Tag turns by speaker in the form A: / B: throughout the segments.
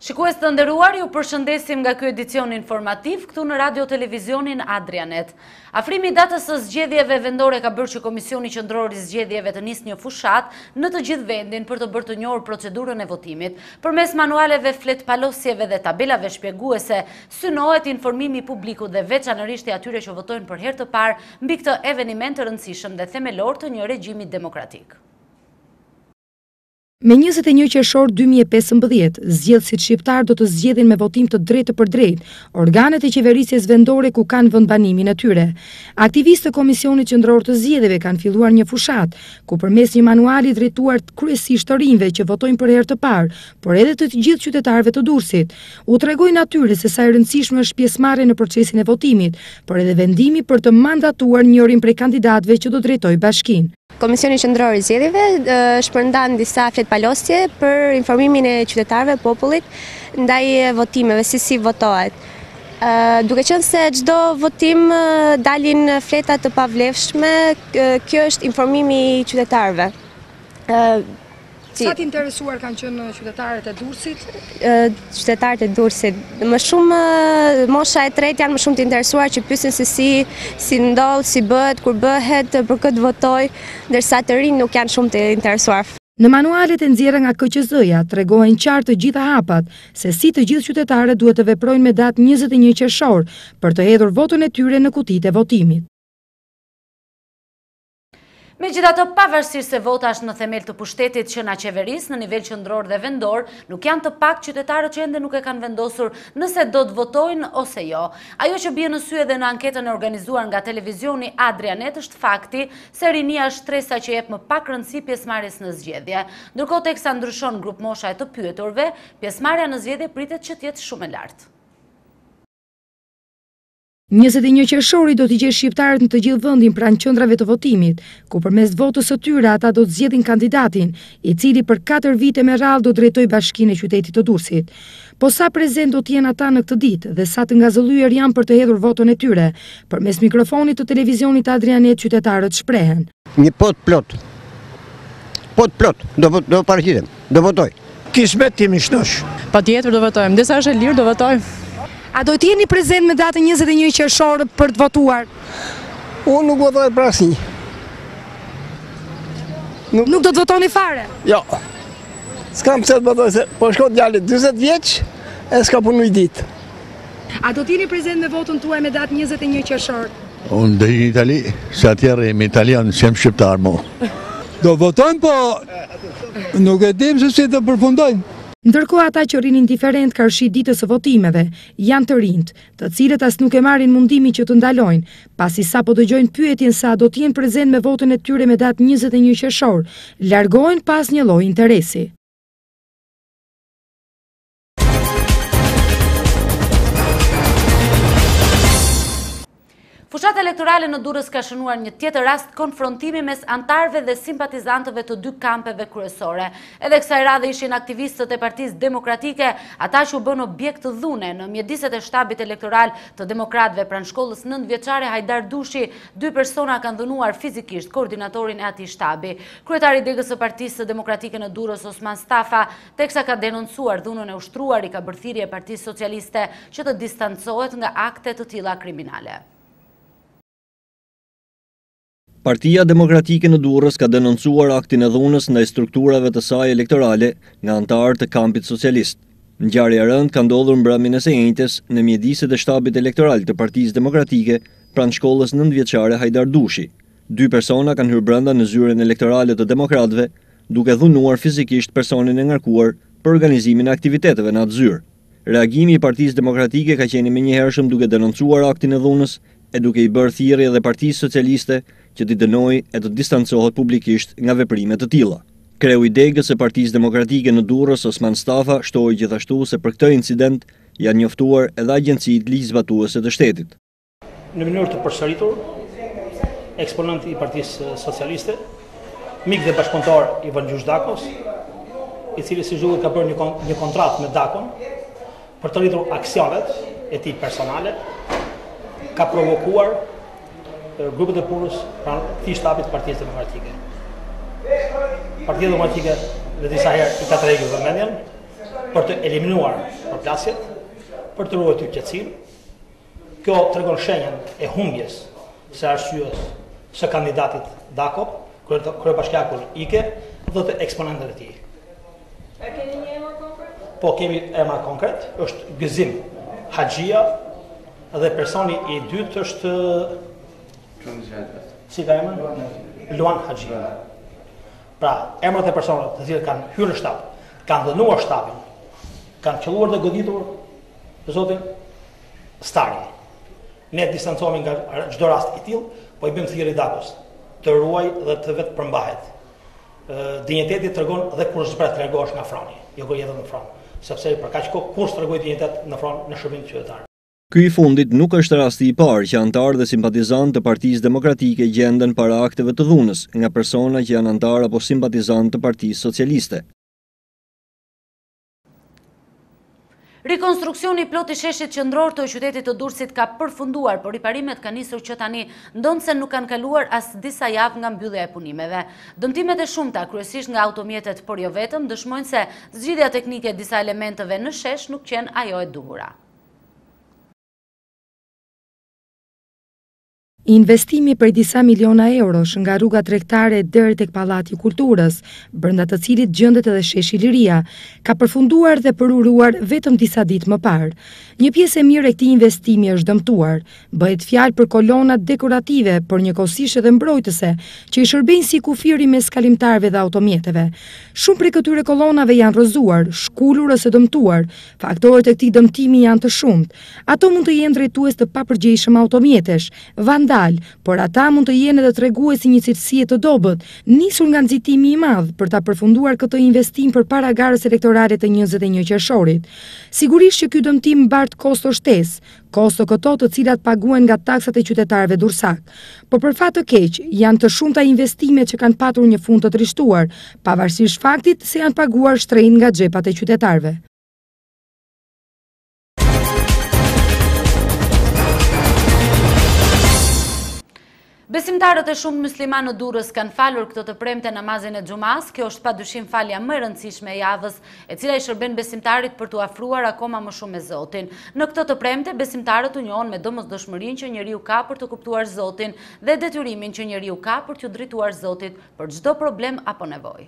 A: Shikues të nderuar, ju përshëndesim nga ky edicion informativ këtu në Radio Televizionin Adrianet. Afrimi i datës së zgjedhjeve vendore ka bërë që Komisioni Qendror i Zgjedhjeve të nisë një fushat në të gjithë vendin për të bërë të njohur procedurën e votimit. Përmes manualeve fletpalosjeve dhe tabelave shpjeguese, synohet informimi i publikut dhe veçanërisht i atyre që votojnë për herë të parë mbi këtë eveniment të rëndësishëm dhe themelor të një regjimi demokratik.
B: Me 21 qershor 2015, zgjedhësit shqiptar do të zgjedhin me votim të drejtë për drejtë organet e qeverisjes vendore ku kanë vendbanimin e tyre. Aktivistë të Komisionit Qendror të Zgjedhjeve kanë filluar një fushat, ku përmes një manuali drejtuar kryesisht të rinjve që votojnë për herë të parë, por edhe të gjithë qytetarëve të Durrësit, u tregojnë atyre se sa e rëndësishme është pjesëmarrja në procesin e votimit, por edhe vendimi për të mandatuar njërin prej kandidatëve që do drejtojë bashkinë.
C: Komisioni Qendror i Zgjedhjeve shpërndan disa fletpalosje për informimin e qytetarëve, popullit, ndaj votimeve, si votohet. Duke qenë se çdo votim dalin fleta të pavlefshme, kjo është informimi i qytetarëve.
B: Sa të interesuar kanë qenë qytetarët e Durrësit?
C: Qytetarët e Durrësit, më shumë mosha e tretë janë më shumë të interesuar që pyesin se si ndodh, si bëhet, kur bëhet, për këtë votoj, ndërsa të rinj nuk janë shumë të interesuar.
B: Në manualet e nxjerra nga KQZ-ja tregohen qartë të gjitha hapat se si të gjithë qytetarët duhet të veprojnë me datë 21 qershor për të hedhur votën e tyre në kutitë e votimit.
A: Megjithatë, pavarësisht se vota është në themel të pushtetit që na qeveris në nivel qendror dhe vendor, nuk janë të pak qytetarët që ende nuk e kanë vendosur nëse do të votojnë ose jo. Ajo që bie në sy edhe në anketën e organizuar nga televizioni Adrianet është fakti se rinia është shtresa që jep më pak rëndësi pjesëmarrjes në zgjedhje. Ndërkohë teksa ndryshon grup mosha e të pyeturve, pjesëmarrja në zgjedhje pritet që të jetë shumë e lartë.
B: 21 qershori do t'i gjejë shqiptarët në të gjithë vendin pranë qendrave të votimit, ku përmes votës së tyre ata do të zgjedhin kandidatin, i cili për 4 vite me radhë do drejtojë bashkinë e qytetit të Durrësit. Po sa prezent do të jenë ata në këtë ditë dhe sa të ngazëllyer janë për të hedhur votën e tyre, përmes mikrofonit të televizionit Adrianet qytetarët shprehen.
D: Një pot plot, do paraqitem, do votoj.
E: Kismet jemi shnosh.
F: Patjetër do votojmë, disa është e lirë do votojmë.
B: A do t'jeni prezent me datën 21 qershor për të votuar?
E: Unë nuk votoj për asnjë.
B: Nuk do të votoni fare?
E: Jo. S'kam pse të votoj, se po shkon djali 40 vjeç e s'ka punu i ditë.
B: A do t'jeni prezent me votën tuaj me datë 21 qershor?
G: Unë dhe në Itali, se atjerë jemi italianë, që jem shqiptar mo.
H: Do votojmë, po nuk e dim se si të përfundojmë.
B: Ndërkohë ata që rinin indiferent karshit ditës së votimeve janë të rinjt, të cilët as nuk e marrin mundimin që të ndalojnë, pasi sapo dëgjojnë pyetjen sa do të jenë prezent me votën e tyre me datë 21 qershor, largohen pas një lloji interesi.
A: Fushat elektorale në Durrës ka shënuar një tjetër rast konfrontimi mes antarëve dhe simpatizantëve të dy kampeve kryesore. Edhe kësaj radhe ishin aktivistët e Partisë Demokratike, ata që u bën objekt të dhune në mjediset e shtabit elektoral të demokratëve pranë shkollës 9-vjeçare Hajdar Dushi. 2 persona kanë dhunuar fizikisht koordinatorin e atij shtabi. Kryetari i degës së Partisë Demokratike në Durrës, Osman Stafa, teksa ka denoncuar dhunën e ushtruar i kabërthirje e Partisë Socialiste që të distancohet nga akte të tilla kriminale.
I: Partia Demokratike në Durrës ka denoncuar aktin e dhunës ndaj strukturave të saj elektorale nga antarët të kampit socialist. Ngjarja e rëndë ka ndodhur mbrëmjen e së njëjtës në mjediset e shtabit elektoral të Partisë Demokratike pranë shkollës 9-vjeçare Hajdar Dushi. 2 persona kanë hyrë brenda në zyrën elektorale të demokratëve, duke dhunuar fizikisht personin e ngarkuar për organizimin e aktiviteteve në atë zyrë. Reagimi i Partisë Demokratike ka qenë menjëhershëm duke denoncuar aktin e dhunës e duke i bërë thirrje edhe Partisë Socialiste që t'i dënojë e të distancohet publikisht nga veprime të tilla. Kreu i degës së Partisë Demokratike në Durrës, Osman Stafa, shtoi gjithashtu se për këtë incident janë njoftuar edhe agjencitë ligjzbatuese të shtetit.
J: Në mënyrë të përsëritur, eksponent i Partisë Socialiste, mik dhe bashkëpunëtor i Vallgjush Dakos, i cili si zhduket ka bërë një kontratë me Dakon për të rritur aksionet e tij personale, ka provokuar grupet e punës pranë këtij shtabit të Partisë Demokratike. Partia Demokratike dhe disa herë i ka tregur vëmendjen për të eliminuar përplasjet, për të ruajtur qetësinë. Kjo tregon shenjën e humbjes së arsyes së kandidatit Dakop, kryebashkiaku Ike dhe të eksponentëve të tij.
K: A keni një emër konkret?
J: Po, kemi emër konkret, është Gëzim Haxhia dhe personi i dytë është si ka emër? Luan Haxhi. Pra, emrat e personave të cilët kanë hyrë në shtab, kanë dhënuar shtabin, kanë qelluar dhe goditur zotin Stari. Ne distancohemi nga çdo rast i tillë, po i bëjmë thirrje Dakos të ruaj dhe të vetë përmbahet. Dinjiteti tregon dhe kur zbret largohesh nga froni, jo kur jetën në fron, sepse për kaq kohë kur tregoj dinjitet në fron në shërbim qytetar.
I: Ky i fundit nuk është rasti i parë që antarë dhe simpatizantë të Partisë Demokratike gjenden para akteve të dhunës nga persona që janë antarë apo simpatizantë të Partisë Socialiste.
A: Rekonstruksioni plot i sheshit qendror të qytetit të Durrësit ka përfunduar, por riparimet kanë nisur që tani ndonse nuk kanë kaluar as disa javë nga mbyllja e punimeve. Dëmtimet e shumta, kryesisht nga automjetet, por jo vetëm, dëshmojnë se zgjidhja teknike e disa elementeve në shesh nuk qen ajo e duhura.
B: Investimi për disa miliona eurosh nga rruga tregtare deri tek Pallati i Kulturës, brenda të cilit gjendet edhe sheshi Liria, ka përfunduar dhe përuruar vetëm disa ditë më parë. Një pjesë e mirë e këtij investimi është dëmtuar. Bëhet fjalë për kolona dekorative, por njëkohësisht edhe mbrojtëse, që i shërbejnë si kufiri mes kalimtarëve dhe automjeteve. Shumë prej këtyre kolonave janë rrëzuar, shkulur ose dëmtuar. Faktorët e këtij dëmtimi janë të shumtë. Ato mund të jenë drejtues të papërgjegjshëm automjetesh, por ata mund të jenë edhe treguesi një cilësie të dobët, nisur nga nxitimi i madh për ta përfunduar këtë investim përpara garës elektorale të 21 qershorit. Sigurisht që ky dëmtim mbart kosto shtesë, kosto këto të cilat paguhen nga taksat e qytetarëve durrësak. Por për fat të keq, janë të shumta investimet që kanë patur një fund të trishtuar, pavarësisht faktit se janë paguar shtrenjtë nga xhepat e qytetarëve.
A: Besimtarët e shumë muslimanë në Durrës kanë falur këtë të premte namazin e xumas. Kjo është padyshim falja më e rëndësishme e javës, e cila i shërben besimtarit për t'u afruar akoma më shumë me Zotin. Në këtë të premte, besimtarët u njohën me domosdoshmërinë që njeriu ka për të kuptuar Zotin dhe detyrimin që njeriu ka për t'u drejtuar Zotit për çdo problem apo nevojë.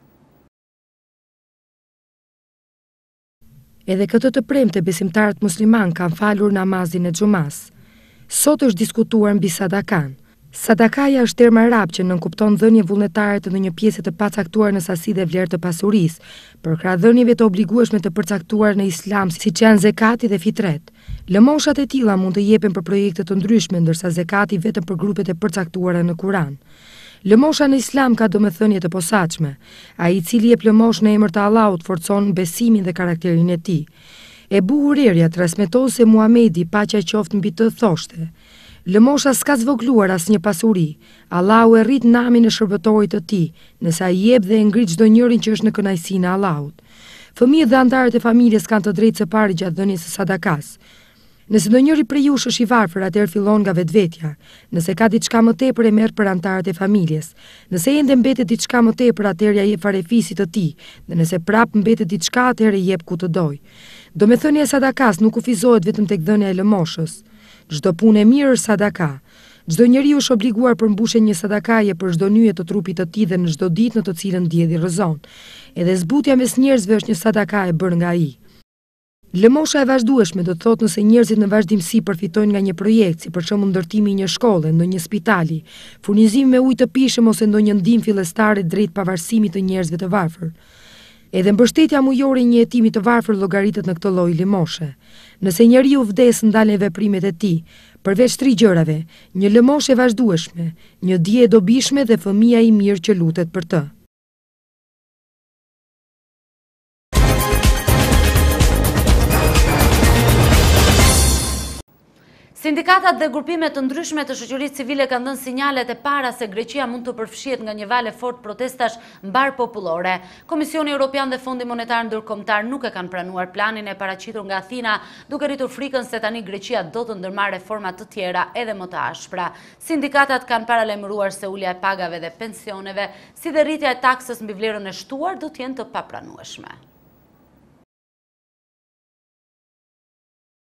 B: Edhe këtë të premte besimtarët musliman kanë falur namazin e xumas. Sot është diskutuar mbi sadakan. Sadakaja është term arab që nënkupton dhënie vullnetare të ndonjë pjese të pacaktuar në sasi dhe vlerë të pasurisë, përkrah dhënieve të obligueshme të përcaktuar në Islam, siç janë zekati dhe fitret. Lëmoshat e tilla mund të jepen për projekte të ndryshme, ndërsa zekati vetëm për grupet e përcaktuara në Kur'an. Lëmosha në Islam ka domethënie të posaçme. Ai i cili jep lëmosh në emër të Allahut forcon besimin dhe karakterin e tij. Ebu Hurerja transmeton se Muhamedi, paqja qoftë mbi të, thoshte: lëmosha s'ka zvogluar asnjë pasuri. Allahu e rrit namin e shërbëtorit të tij, nëse ai jep dhe e ngrit çdo njërin që është në kënaqësinë e Allahut. Fëmijët dhe anëtarët e familjes kanë të drejtë së pari gjatë dhënies së sadakas. Nëse ndonjëri prej jush është i varfër, atëherë fillon nga vetvetja. Nëse ka diçka më tepër, e merr për anëtarët e familjes. Nëse ende mbetet diçka më tepër, atëherë ja jep farefisit të tij, dhe nëse prap mbetet diçka, atëherë jep ku të doj. Domethënia e sadakas nuk kufizohet vetëm tek dhënia e lëmoshës. Çdo punë e mirë është sadaka. Çdo njeriu është obliguar për mbushjen një sadakaje për çdo nyje të trupit të tij dhe në çdo ditë në të cilën ndjedhi rrezon. Edhe zbutja mes njerëzve është një sadaka e bërë nga ai. Lëmosha e vazhdueshme do të thotë nëse njerëzit në vazhdimsi përfitojnë nga një projekt, si për shembull ndërtimi i një shkolle, ndonjë spitali, furnizimi me ujë të pishëm ose ndonjë ndihmë fillestare drejt pavarësimit të njerëzve të varfër. Edhe mbështetja mujore e një hetimi të varfër llogaritet në këtë lloj lëmoshe. Nëse njeriu vdes ndalen veprimet e tij, përveç 3 gjërave: një lëmoshë e vazhdueshme, një dije e dobishme dhe fëmia i mirë që lutet për të.
A: Sindikatat dhe grupimet të ndryshme të shoqërisë civile kanë dhënë sinjalet e para se Greqia mund të përfshihet nga një valë fort protestash mbar popullore. Komisioni Evropian dhe Fondi Monetar Ndërkombëtar nuk e kanë pranuar planin e paraqitur nga Athina, duke rritur frikën se tani Greqia do të ndërmarrë reforma të tjera edhe më të ashpra. Sindikatat kanë paralajmëruar se ulja e pagave dhe pensioneve, si dhe rritja e taksës mbi vlerën e shtuar do të jenë të papranueshme.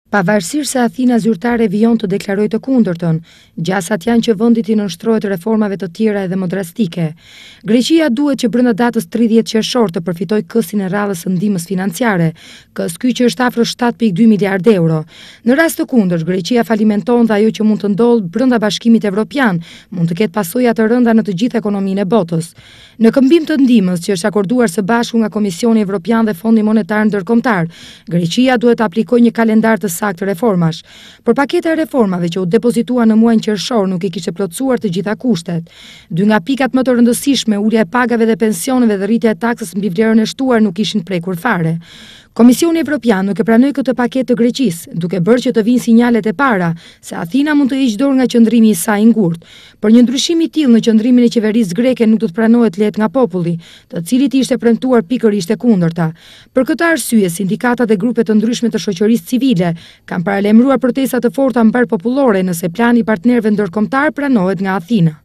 B: Pavarësisht se Athina zyrtare vijon të deklarojë të kundërtën, gjasat janë që vendi të nënshtrohet reformave të tjera edhe më drastike. Greqia duhet që brenda datës 30 qershor të përfitojë kësin e rradhës së ndihmës financiare, kës ky që është afër 7.2 miliardë euro. Në rast të kundërt, Greqia falimenton dhe ajo që mund të ndodhë brenda Bashkimit Evropian mund të ketë pasoja të rënda në të gjithë ekonominë e botës. Në këmbim të ndihmës që është akorduar së bashku nga Komisioni Evropian dhe Fondi Monetar Ndërkombëtar, Greqia duhet të aplikojë një kalendar të saktë reformash. Por paketa e reformave që u depozitua në muajin qershor nuk i kishte plotësuar të gjitha kushtet. Dy nga pikat më të rëndësishme, ulja e pagave dhe pensioneve dhe rritja e taksës mbi vlerën e shtuar nuk ishin prekur fare. Komisioni Evropian nuk e pranoi këtë paketë të Greqisë, duke bërë që të vinë sinjalet e para se Athina mund të hiqë dorë nga qëndrimi i saj i ngurtë. Por një ndryshim i tillë në qëndrimin e qeverisë greke nuk do të pranohet lehtë nga populli, të cilit i ishte premtuar pikërisht e kundërta. Për këtë arsye, sindikatat dhe grupe të ndryshme të shoqërisë civile kanë paralajmëruar protesta të forta mbar popullore nëse plani i partnerëve ndërkombëtar pranohet nga Athina.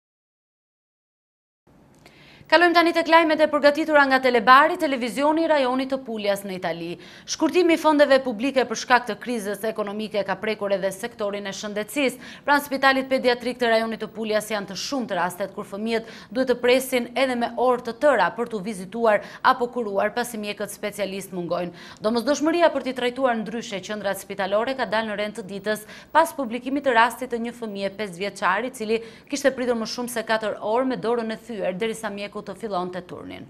A: Kalojmë tani tek lajmet e përgatitura nga Telebari, televizioni i rajonit të Puljas në Itali. Shkurtimi i fondeve publike për shkak të krizës ekonomike ka prekur edhe sektorin e shëndetësisë. Pranë spitalit pediatrik të rajonit të Puljas janë të shumtë rastet kur fëmijët duhet të presin edhe me orë të tëra për t'u vizituar apo kuruar pasi mjekët specialist mungojnë. Domosdoshmëria për t'i trajtuar ndryshe qendrat spitalore ka dalë në rend të ditës pas publikimit të rastit të një fëmije 5 vjeçar i cili kishte pritur më shumë se 4 orë me dorën e thyer derisa mjeku të fillon të turnin.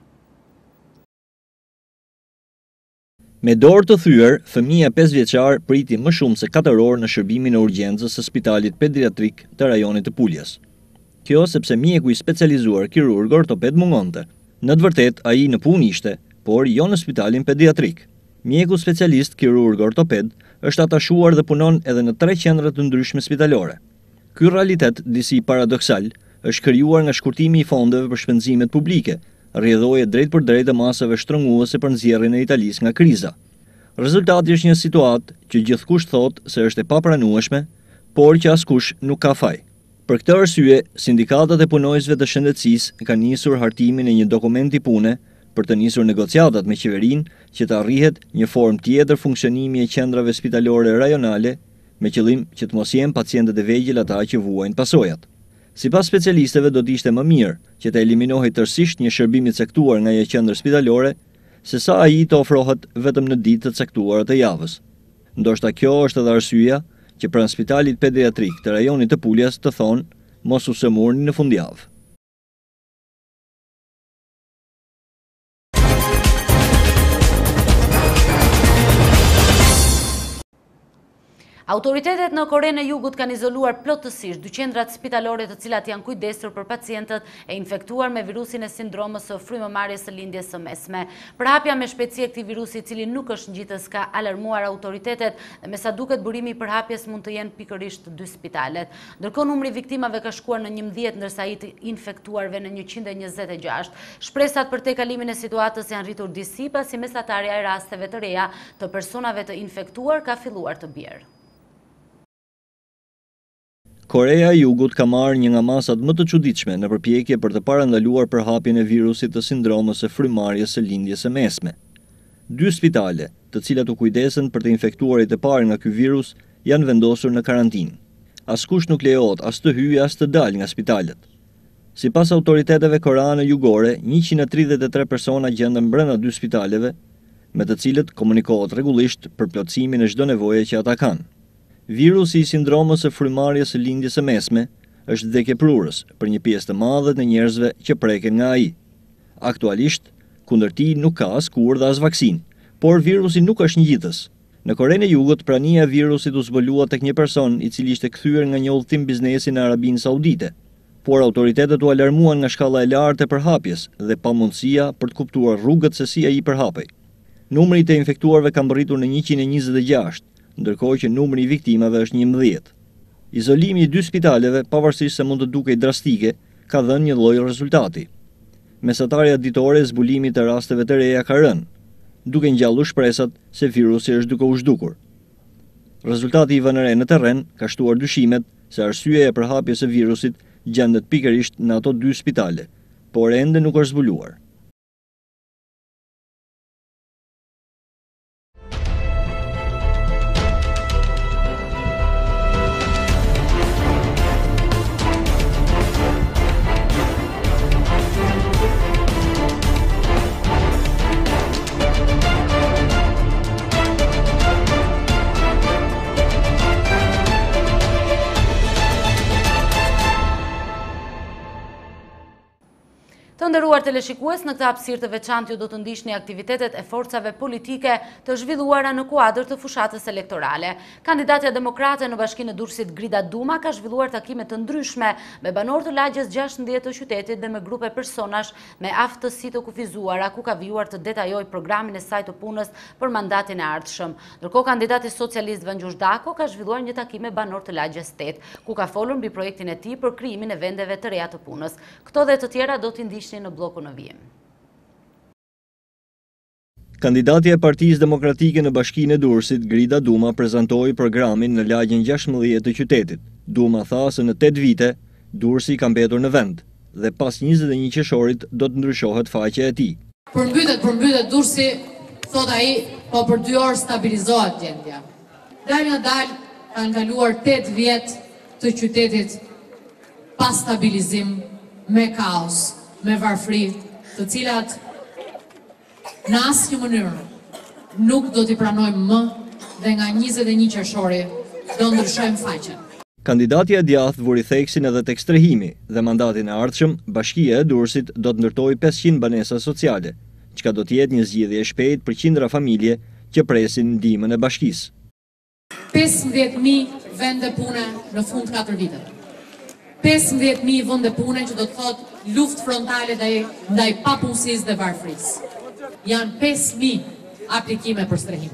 I: Me dorë të thyer, fëmija 5 vjeçar priti më shumë se 4 orë në shërbimin e urgjencës së spitalit pediatrik të rajonit të Puljas. Kjo sepse mjeku i specializuar kirurg ortoped mungonte. Në të vërtet, ai në punë ishte, por jo në spitalin pediatrik. Mjeku specialist kirurg ortoped është atashuar dhe punon edhe në 3 qendra të ndryshme spitalore. Ky realitet disi paradoksal është krijuar nga shkurtimi i fondeve për shpenzimet publike, rrjedhoje drejt për drejt e masave shtrënguese për nxjerrjen e Italisë nga kriza. Rezultati është një situatë që gjithkush thotë se është e papranueshme, por që askush nuk ka faj. Për këtë arsye, sindikatat e punojësve të shëndetësisë kanë nisur hartimin e një dokumenti pune për të nisur negociatat me qeverinë që të arrihet një formë tjetër funksionimi e qendrave spitalore rajonale me qëllim që të mos jenë pacientët e vegjël ata që vuajnë pasojat. Sipas specialistëve do të ishte më mirë që të eliminohej tërësisht një shërbim i caktuar nga një qendër spitalore, sesa ai të ofrohet vetëm në ditë të caktuara të javës. Ndoshta kjo është edhe arsyeja që pranë spitalit pediatrik të rajonit të Puljas të thonë mos u sëmurni në fundjavë.
A: Autoritetet në Korenë e Jugut kanë izoluar plotësisht 2 qendrat spitalore të cilat janë kujdesur për pacientët e infektuar me virusin e sindromës së frymëmarrjes së lindjes së mesme. Përhapja me shpejtësi e këtij virusi i cili nuk është ngjitës ka alarmuar autoritetet dhe me sa duket burimi i përhapjes mund të jenë pikërisht 2 spitalet. Ndërkohë numri i viktimave ka shkuar në 11 ndërsa ai të infektuarve në 126. Shpresat për tejkalimin e situatës janë rritur disi pasi mesatarja e rasteve të reja të personave të infektuar ka filluar të bjerë.
I: Korea e Jugut ka marrë një nga masat më të çuditshme në përpjekje për të parandaluar përhapjen e virusit të sindromës së frymëmarrjes së lindjes së mesme. 2 spitale, të cilat u kujdesen për të infektuarit e parë nga ky virus, janë vendosur në karantinë. Askush nuk lejohet as të hyjë as të dalë nga spitalet. Sipas autoriteteve koreane jugore, 133 persona gjenden brenda 2 spitaleve, me të cilët komunikohet rregullisht për plotësimin e çdo nevoje që ata kanë. Virusi i sindromës së frymëmarrjes së lindjes së mesme është vdekjeprurës për një pjesë të madhe të njerëzve që preken nga ai. Aktualisht, kundër tij nuk ka askur dhe as vaksinë, por virusi nuk është ngjitës. Në Korenë e Jugut, prania e virusit u zbulua tek një person i cili ishte kthyer nga një udhtim biznesi në Arabinë Saudite, por autoritetet u alarmuan nga shkalla e lartë e përhapjes dhe pamundësia për të kuptuar rrugët se si ai përhapej. Numri i të infektuarve ka mbërritur në 126, ndërkohë që numri i viktimave është 11. Izolimi i 2 spitaleve, pavarësisht se mund të dukej drastike, ka dhënë një lloj rezultati. Mesatarja ditore e zbulimit të rasteve të reja ka rënë, duke ngjallur shpresat se virusi është duke u zhdukur. Rezultati i vënë re në terren ka shtuar dyshimet se arsyeja e përhapjes së virusit gjendet pikërisht në ato 2 spitale, por ende nuk është zbuluar.
A: Të nderuar teleshikues, në këtë hapësirë të veçantë ju do të ndiqni aktivitetet e forcave politike të zhvilluara në kuadër të fushatës elektorale. Kandidatja demokrate në Bashkinë e Durrësit Grida Duma ka zhvilluar takime të ndryshme me banorë të lagjes 16 të qytetit dhe me grupe personash me aftësi të kufizuara, ku ka vijuar të detajojë programin e saj të punës për mandatin e ardhshëm. Ndërkohë kandidati socialist Vën Gjushdako ka zhvilluar një takim me banorë të lagjes 8, ku ka folur mbi projektin e tij për krijimin e vendeve të reja të punës. Këto dhe të tjera do t'i ndiqni në bloku në vijim.
I: Kandidatja e Partisë Demokratike në Bashkinë e Durrësit, Grida Duma, prezantoi programin në lagjen 16 të qytetit. Duma tha se në 8 vite, Durrësi ka mbetur në vend dhe pas 21 qershorit do të ndryshohet faqja e tij.
L: Përmbytet Durrësi, thot ai, po për 2 orë stabilizohet gjendja. Dalë kanë kaluar 8 vjet të qytetit pa stabilizim, me kaos, me varfëri, të cilat në asnjë mënyrë nuk do t'i pranojmë më dhe nga 21 qershori do ndryshojmë faqen.
I: Kandidatja e djathtë vuri theksin edhe tek strehimi dhe mandatin e ardhshëm, Bashkia e Durrësit do të ndërtojë 500 banesa sociale, çka do të jetë një zgjidhje e shpejtë për qindra familje që presin ndihmën e bashkisë.
L: 15.000 vende pune në fund 4 viteve. 15.000 vende pune që do të thotë luftë frontale ndaj papunësisë dhe varfërisë. Janë 5.000 aplikime për strehim.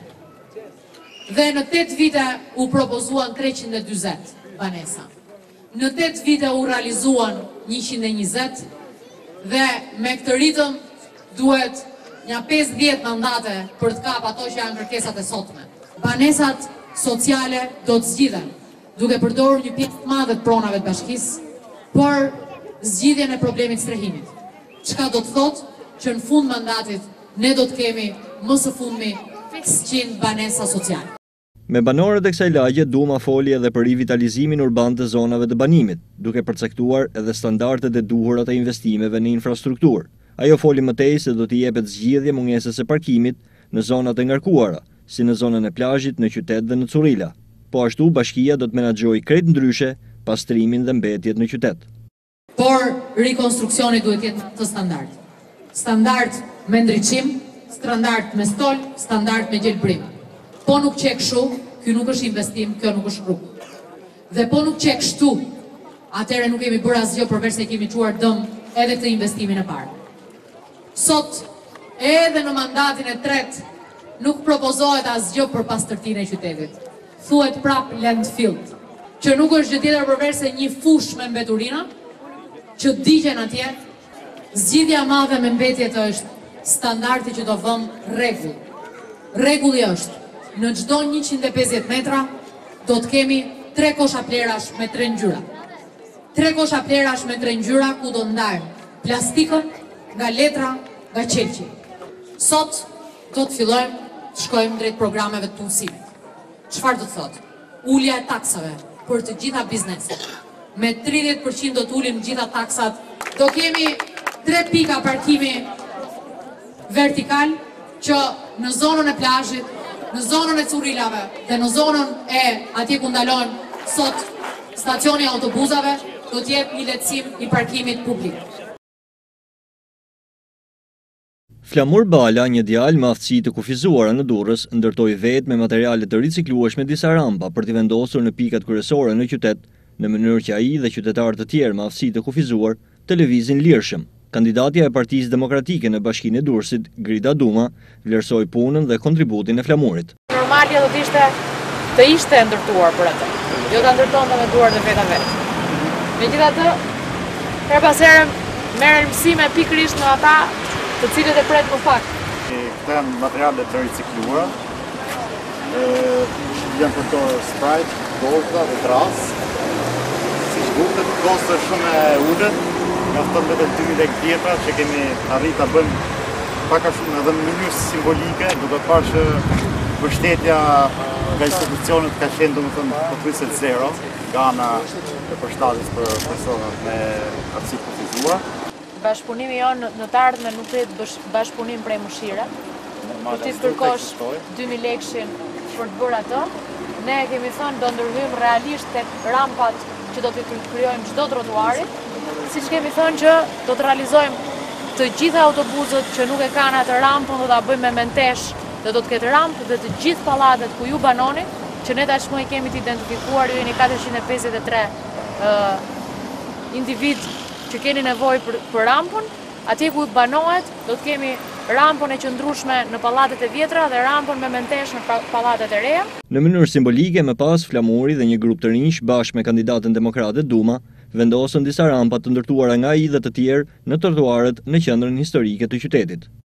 L: Dhe në 8 vite u propozuan 340 banesa. Në 8 vite u realizuan 120 dhe me këtë ritëm duhet një 50 mandate për të kap ato që janë kërkesat e sotme. Banesat sociale do të zgjidhen duke përdorur një pjesë të madhe të pronave të bashkisë për zgjidhjen e problemit strehimit. Çka do të thotë që në fund mandatit ne do të kemi më së fundmi 500 banesa sociale.
I: Me banorët e kësaj lagje, Duma foli edhe për rivitalizimin urban të zonave të banimit, duke përcaktuar edhe standardet e duhura të investimeve në infrastrukturë. Ajo foli më tej se do t'i jepet zgjidhje mungesës së parkimit në zonat e ngarkuara, si në zonën e plazhit, në qytet dhe në Currila. Po ashtu, bashkia do të menaxhojë krejt ndryshe pastrimin dhe mbetjet në qytet.
L: Por rikonstruksioni duhet jetë të standart. Standart me ndriçim, standart me stol, standart me gjelbrim. Po nuk qe kështu, ky nuk është investim, kjo nuk është rrugë. Dhe po nuk qe kështu, atëherë nuk kemi bërë asgjë përveç se kemi çuar dëm edhe këtë investimin e parë. Sot, edhe në mandatin e tretë, nuk propozohet asgjë për pastërtinë e qytetit. Thuhet prap landfill, që nuk është gjë tjetër përveç se një fushë me mbeturina, që digjen atje. Zgjidhja e madhe me mbetjet është standardi që do vëmë rregull. Rregulli është, në çdo 150 metra do të kemi 3 kosha plerash me 3 ngjyra. 3 kosha plerash me 3 ngjyra ku do ndajmë plastikën nga letra, nga qelqi. Sot do të fillojmë të shkojmë drejt programeve të punësimit. Çfarë do të thotë? Ulja e taksave për të gjitha bizneset. Me 30% do të ulim gjitha taksat. Do kemi 3 pika parkimi vertikal që në zonën e plazhit, në zonën e Currilave dhe në zonën e atje ku ndalon sot stacioni autobusave do të jetë një lehtësim i parkimit publik.
I: Flamur Bala, një djalë me aftësi të kufizuara në Durrës, ndërtoi vetë me materiale të riciklueshme disa rampa për t'i vendosur në pikat kryesore në qytet, në mënyrë që ai dhe qytetarë të tjerë me aftësi të kufizuar të lëvizin lirshëm. Kandidatja e Partisë Demokratike në Bashkinë e Durrësit, Grida Duma, vlerësoi punën dhe kontributin e flamurit.
F: Normalja do të ishte ndërtuar për atë. Jo ta ndërtonte me duart e veta vet. Megjithatë, her pas here merren mësime pikërisht në ata të cilët e pret për fakt.
M: Këta janë materiale të ricikluara. Janë përdorur sprite, dorza dhe tras. Siç duket, kosto është shumë e ulët. Mjafton vetëm 2 lekë tjetra që kemi arritur ta bëjmë pak a shumë edhe në mënyrë simbolike, duke parë që mbështetja nga institucionet ka qenë domethënë pothuajse zero nga ana e përshtatjes për personat me aftësi të kufizuara.
F: Bashkëpunimi jonë në të ardhmen nuk do të bashkëpunim prej mëshire. Do t'i kërkosh 2000 lekëshin për të bërë ato. Ne kemi thënë do ndërhyjmë realisht tek rampat që do t'i krijojmë çdo trotuarit, siç kemi thënë që do të realizojmë të gjitha autobusët që nuk e kanë atë rampën do ta bëjmë me mentesh, dhe do të ketë rampë dhe të gjithë pallatet ku ju banoni, që ne tashmë e kemi të identifikuar, ju jeni 453 individ që keni nevojë për rampën, atje ku banohet do të kemi rampën e qëndrueshme në pallatet e vjetra dhe rampën me mentesh në pallatet e reja.
I: Në mënyrë simbolike, më pas flamuri dhe një grup të rinj bashkë me kandidatën demokrate Duma vendosën disa rampa të ndërtuara nga ai dhe të tjerë në trotuarët në qendrën historike të qytetit.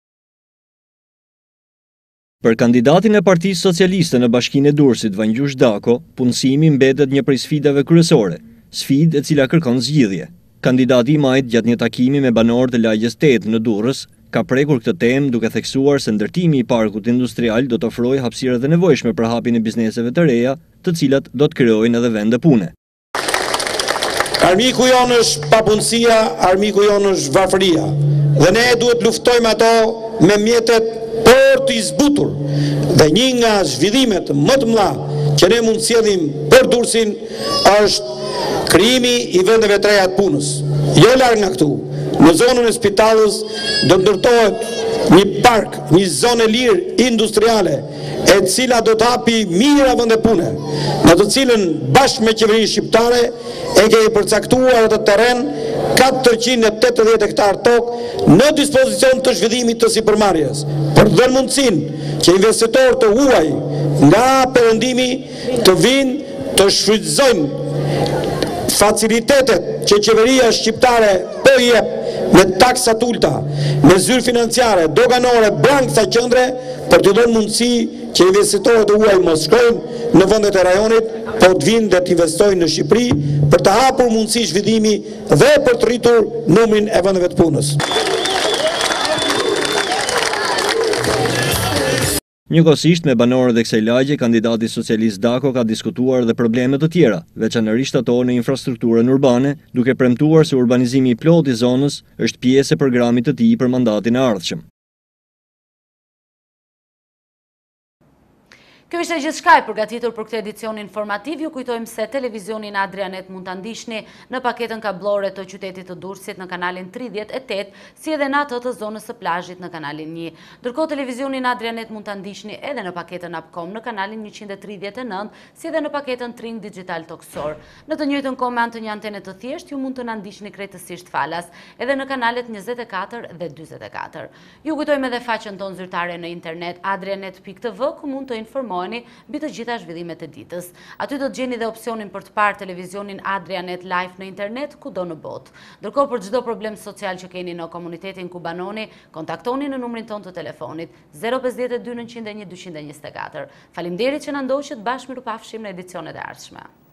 I: Për kandidatin e Partisë Socialiste në Bashkinë e Durrësit, Vangjush Dako, punësimi mbetet një prej sfidave kryesore, sfidë e cila kërkon zgjidhje. Kandidati i majt gjatë një takimi me banorët e lagjes 8 në Durrës ka prekur këtë temë duke theksuar se ndërtimi i parkut industrial do të ofrojë hapësirë të nevojshme për hapjen e bizneseve të reja, të cilat do të krijojnë edhe vende pune.
N: Armiku jonë është papunësia, armiku jonë është varfëria. Dhe ne duhet luftojmë ato me mjetet për të zbutur. Dhe një nga zhvillimet më të mëdha që ne mund të sjellim për Durrësin është krijimi i vendeve të reja të punës. Jo larg nga këtu, në zonën e Spitalës do ndërtohet një park, një zonë lirë industriale, e cila do të hapi mijëra vende pune, në të cilën bashkë me qeverinë shqiptare e kemi përcaktuar atë terren 480 hektar tokë në dispozicion të zhvillimit të sipërmarrjes, për të dhënë mundësinë që investitorë të huaj nga perëndimi të vinë të shfrytëzojnë facilitetet që qeveria shqiptare po i jep me taksa të ulta, me zyrë financiare, doganore, branksa qendre, për të dhënë mundësi që investitorët e huaj mos shkojnë në vendet e rajonit, po të vinë dhe të investojnë në Shqipëri për të hapur mundësi zhvillimi dhe për të rritur numrin e vendeve të punës.
I: Njëkohësisht me banorët e kësaj lagje, kandidati socialist Dako ka diskutuar dhe probleme të tjera, veçanërisht ato në infrastrukturën urbane, duke premtuar se urbanizimi i plotë i zonës është pjesë e programit të tij për mandatin e ardhshëm.
A: Kjo ishte gjithçka e përgatitur për këtë edicion informativ. Ju kujtojmë se televizionin Adrianet mund ta ndiqni në paketën kablore të qytetit të Durrësit në kanalin 38, si edhe në atë të zonës së plazhit në kanalin 1. Ndërkohë televizionin Adrianet mund ta ndiqni edhe në paketën Upcom në kanalin 139, si edhe në paketën Tring Digital Toksor. Në të njëjtën kohë me anë të një antene të thjeshtë, ju mund të na ndiqni krejtësisht falas edhe në kanalet 24 dhe 44. Ju kujtojmë edhe faqen tonë zyrtare në internet adrianet.tv, ku mund të informoni mbi të gjitha zhvillimet e ditës. Aty do të gjeni dhe opsionin për të parë televizionin Adrianet Live në internet kudo në botë. Ndërkohë për çdo problem social që keni në komunitetin ku banoni, kontaktoni në numrin ton të telefonit 052 901 224. Faleminderit që na ndoqët, bashkë mirupafshim në edicionet e ardhshme.